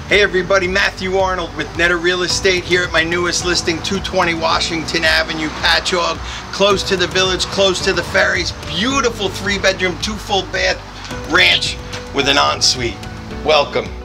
Hey everybody, Matthew Arnold with Netter Real Estate here at my newest listing, 220 Washington Avenue, Patchogue, close to the village, close to the ferries. Beautiful 3-bedroom, 2 full bath ranch with an ensuite. Welcome.